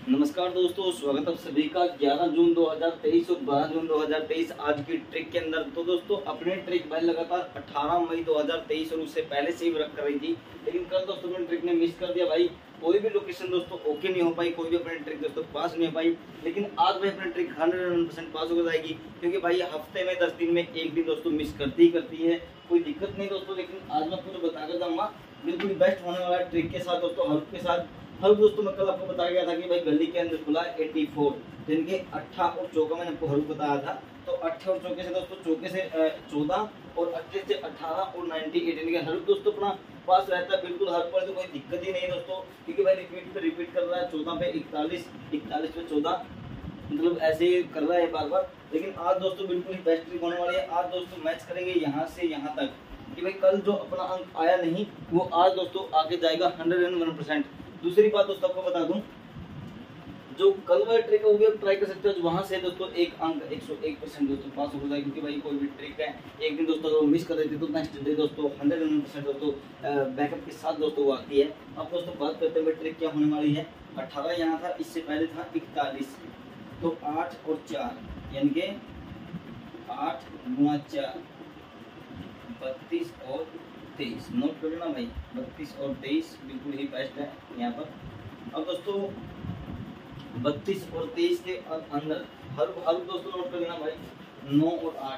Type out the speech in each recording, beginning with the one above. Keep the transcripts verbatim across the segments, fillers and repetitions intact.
नमस्कार दोस्तों, स्वागत है सभी का ग्यारह जून दो हज़ार तेईस और बारह जून दो हज़ार तेईस आज की ट्रिक के अंदर। तो दोस्तों अपने ट्रिक भाई लगातार अठारह मई दो हज़ार तेईस और उससे पहले से ही वर्क कर रही थी, लेकिन कल दोस्तों अपने ट्रिक ने मिस कर दिया भाई। कोई भी लोकेशन दोस्तों ओके नहीं हो पाई, कोई भी अपनी ट्रिक दोस्तों पास नहीं हो पाई। लेकिन आज भाई अपनी ट्रिक हंड्रेड परसेंट पास हो जाएगी, क्योंकि भाई हफ्ते में दस दिन में एक दिन दोस्तों मिस करती ही करती है, कोई दिक्कत नहीं दोस्तों। लेकिन आज मैं आपको बताकर जाऊंगा बिल्कुल बेस्ट होने वाला ट्रिक के साथ दोस्तों, हेल्प के साथ। हर दोस्तों मैं कल आपको बताया गया था कि भाई गली के अंदर खुला चौरासी, जिनके अट्ठा और चौका मैंने आपको हर बताया था। तो अट्ठे और चौके से दोस्तों चौके से चौदह और अट्ठे से अठारह और नाइन्टी एट इनके हर दोस्तों अपना पास रहता है बिल्कुल हर पर, तो कोई दिक्कत ही नहीं दोस्तों, क्योंकि भाई रिपीट पे रिपीट कर रहा है। चौदह पे इकतालीस, इकतालीस पे चौदह, मतलब ऐसे ही कर रहा है बार बार। लेकिन आज दोस्तों बिल्कुल ही बेस्ट ट्रिक होने वाली है। आज दोस्तों मैच करेंगे यहाँ से यहाँ तक कि भाई कल जो अपना अंक आया नहीं वो आज दोस्तों आगे जाएगा हंड्रेड एंड वन परसेंट। दूसरी बात दोस्तों आपको बता दूं, जो कल वाला ट्रिक है वो भी आप ट्राई कर सकते हो, वहां से दोस्तों एक अंक एक सौ एक परसेंट दोस्तों पास हो जाएगा। क्योंकि भाई कोई भी ट्रिक है एक दिन दोस्तों अगर मिस कर देते तो नेक्स्ट डे दोस्तों हंड्रेड एंड वन परसेंट दोस्तों बैकअप के साथ दोस्तों वो आती है। अब दोस्तों बात करते हुए ट्रिक क्या होने वाली है। अठारह यहाँ था, इससे पहले था इकतालीस, तो आठ और चार यानी कि आठ गुणा चार बत्तीस और तेईस। नोट कर लेना भाई, बत्तीस और तेईस बिल्कुल ही बेस्ट है यहाँ पर। अब दोस्तों बत्तीस और तेईस के अंदर हर हर दोस्तों नोट कर लेना भाई, नौ और आठ,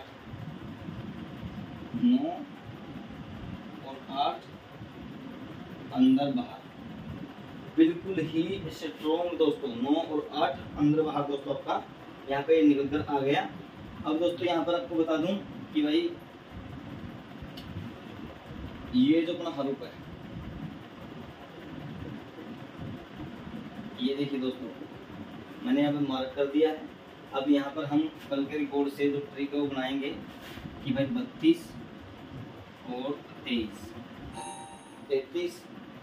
नौ और आठ अंदर बाहर बिल्कुल ही स्ट्रॉन्ग दोस्तों। नौ और आठ अंदर बाहर दोस्तों आपका यहाँ पे निकल कर आ गया। अब दोस्तों यहाँ पर आपको बता दूं कि भाई ये जो अपना हरूप है, ये देखिए दोस्तों मैंने यहाँ पे मार्क कर दिया है। अब यहाँ पर हम कल के रिकॉर्ड से जो ट्रिक है वो बनाएंगे कि भाई बत्तीस और तेईस, तैतीस,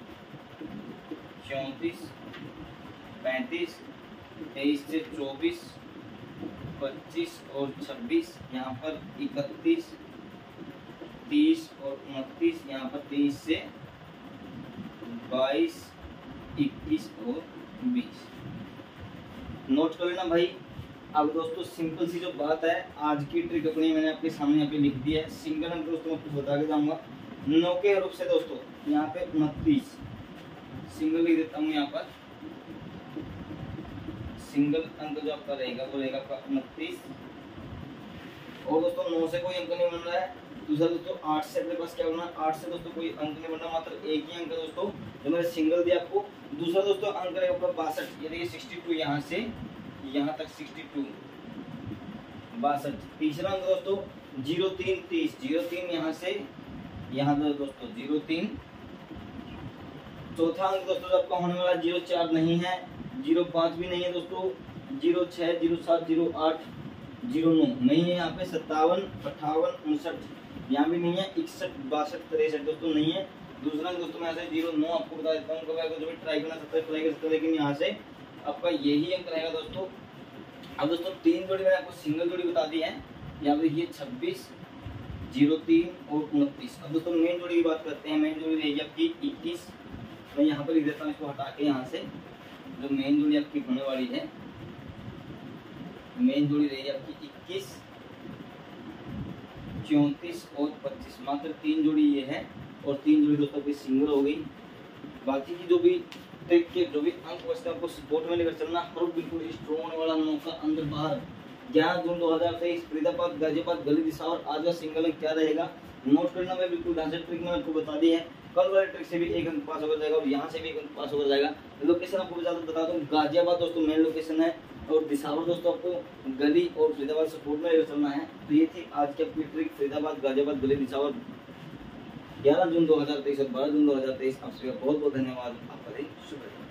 चौंतीस, पैंतीस, तेईस से चौबीस, पच्चीस और छब्बीस, यहाँ पर इकतीस, तीस और उनतीस, यहाँ पर तेईस से बाईस, इक्कीस और बीस। नोट कर लेना भाई। अब दोस्तों सिंपल सी जो बात है, आज की ट्रिक अपनी मैंने आपके सामने यहाँ पे लिख दी है। सिंगल अंक दोस्तों मैं आपको बता के जाऊंगा नौ के रूप से दोस्तों, यहाँ पे उनतीस सिंगल लिख देता हूँ। यहाँ पर सिंगल अंक जो आपका रहेगा वो रहेगा आपका उनतीस। और दोस्तों नौ से कोई अंक नहीं बन रहा है। दूसरा दोस्तों आठ से अपने पास क्या बना, आठ से दोस्तों कोई अंक नहीं बना, मात्र एक ही अंक है दोस्तों जो मैंने सिंगल दिया आपको। दूसरा दोस्तों अंक रहेगा आपका बासठ, ये देखिए सिक्सटी टू, यहाँ से यहाँ तक सिक्सटी टू, बासठ। तीसरा अंक दोस्तों जीरो तीन तीस, जीरो तीन यहाँ से यहाँ तक दोस्तों जीरो तीन। चौथा अंक दोस्तों जो आपका होने वाला जीरो चार नहीं है, जीरो पाँच भी नहीं है दोस्तों, जीरो छः, जीरो सात, जीरो आठ, जीरो नौ नहीं है। यहाँ पे सत्तावन, अट्ठावन, उनसठ यहाँ भी नहीं है, इकसठ, बासठ, तिरसठ दोस्तों नहीं है। दूसरा दोस्तों मैं ऐसे जीरो नौ आपको बता देता हूँ, कभी जो भी ट्राई करना सकता है ट्राई कर सकते हैं, लेकिन यहाँ से आपका यही अंक रहेगा दोस्तों। अब दोस्तों तीन जोड़ी मैंने आपको सिंगल जोड़ी बता दी है, यहाँ पे देखिए छब्बीस, जीरो तीन और उनतीस। अब दोस्तों मेन जोड़ी की बात करते हैं। मेन जोड़ी रहेगी आपकी इक्कीस, मैं यहाँ पर लिख देता हूँ इसको हटा के। यहाँ से जो मेन जोड़ी आपकी होने वाली है, मेन जोड़ी रहेगी आपकी इक्कीस, चौंतीस और पच्चीस। मात्र तीन जोड़ी ये है और तीन जोड़ी दोस्तों की सिंगल हो गई। बाकी की जो भी ट्रिक के जो भी अंक बचते हैं आपको सपोर्ट में लेकर चलना। और बिल्कुल स्ट्रॉन्ग होने वाला मौका अंदर बाहर। ग्यारह जून दो हजार तेईस फरीदाबाद गाजियाबाद गली दिशा और आज का सिंगल अंक क्या रहेगा नोट करना। मैं बिल्कुल ढंग से ट्रिक मैंने आपको बता दी है। कल वाले ट्रिक से भी एक अंक पास हो जाएगा और यहाँ से भी एक अंक पास हो जाएगा। लोकेशन आपको बता दूं गाजियाबाद दोस्तों मेन लोकेशन है, और दिसावर दोस्तों आपको गली और फरीदाबाद सपोर्ट में लेकर चलना है। तो ये थी आज की अपनी ट्रिक फरीदाबाद गाजियाबाद गली दिसावर ग्यारह जून दो हजार तेईस और बारह जून दो हजार तेईस। आप सभी का बहुत बहुत धन्यवाद। आपका दिन शुभ रहे।